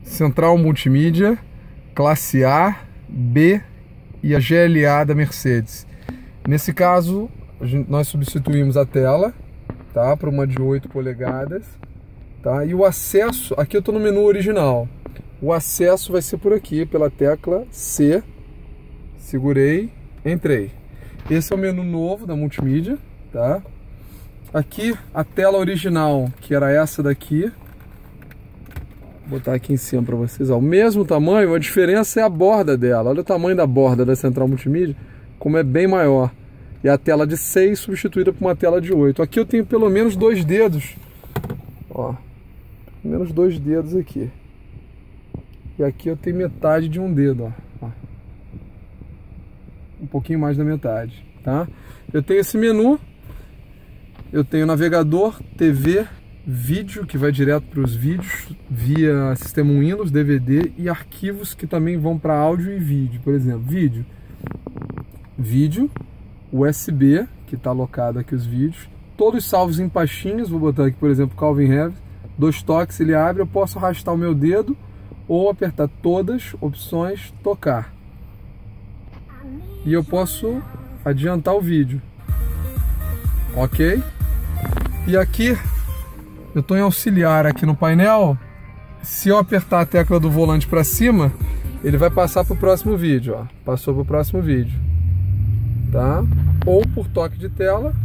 central multimídia, classe A, B e a GLA da Mercedes. Nesse caso, nós substituímos a tela, tá, para uma de 8 polegadas, tá? E o acesso, aqui eu estou no menu original. O acesso vai ser por aqui, pela tecla C. Segurei, entrei. Esse é o menu novo da multimídia, tá? Aqui a tela original, que era essa daqui. Vou botar aqui em cima para vocês, ó. O mesmo tamanho, a diferença é a borda dela. Olha o tamanho da borda da central multimídia, como é bem maior. E a tela de 6 substituída por uma tela de 8. Aqui eu tenho pelo menos 2 dedos. Ó, pelo menos 2 dedos aqui. E aqui eu tenho metade de um dedo, ó. Um pouquinho mais da metade, tá? Eu tenho esse menu. Eu tenho navegador, TV, vídeo, que vai direto para os vídeos via sistema Windows, DVD, e arquivos que também vão para áudio e vídeo. Por exemplo, vídeo, USB, que está alocado aqui os vídeos, todos salvos em pastinhas. Vou botar aqui, por exemplo, Calvin Harris, 2 toques ele abre, eu posso arrastar o meu dedo ou apertar todas, opções, tocar. E eu posso adiantar o vídeo, ok? E aqui, eu estou em auxiliar aqui no painel. Se eu apertar a tecla do volante para cima, ele vai passar para o próximo vídeo, ó. Passou para o próximo vídeo, tá? Ou por toque de tela,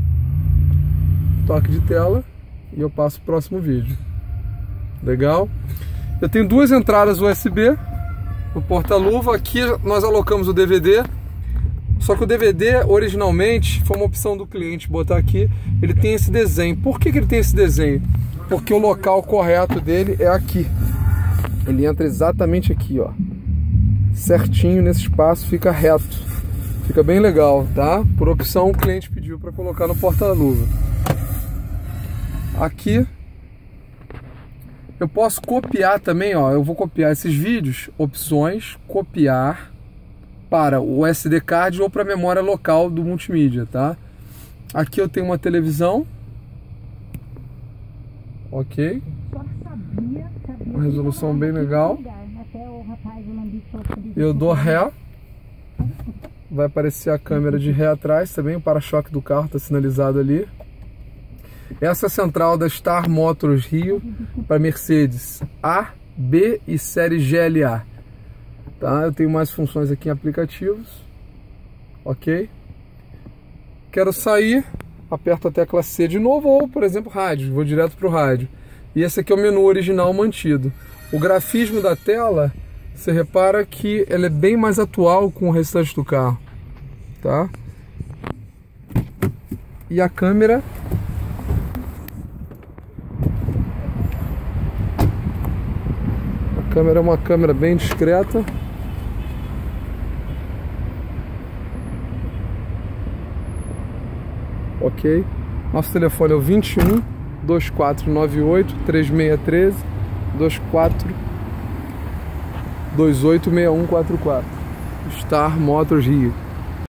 e eu passo para o próximo vídeo. Legal? Eu tenho 2 entradas USB no porta-luva. Aqui nós alocamos o DVD. Só que o DVD, originalmente, foi uma opção do cliente botar aqui. Ele tem esse desenho. Por que ele tem esse desenho? Porque o local correto dele é aqui. Ele entra exatamente aqui, ó. Certinho nesse espaço, fica reto. Fica bem legal, tá? Por opção, o cliente pediu para colocar no porta-luva. Aqui, eu posso copiar também, ó. Eu vou copiar esses vídeos. Opções, copiar para o SD card ou para a memória local do multimídia, tá? Aqui eu tenho uma televisão, ok? Uma resolução bem legal. Eu dou ré, vai aparecer a câmera de ré atrás também, o para-choque do carro está sinalizado ali. Essa é a central da Star Motors Rio para Mercedes A, B e série GLA. Tá? Eu tenho mais funções aqui em aplicativos, ok? Quero sair, aperto a tecla C de novo, ou por exemplo rádio, vou direto para o rádio. E esse aqui é o menu original mantido. O grafismo da tela, você repara que ele é bem mais atual com o restante do carro, tá? E a câmera, é uma câmera bem discreta. Ok, nosso telefone é o 21 2498 3613 24 286144. Star Motors Rio.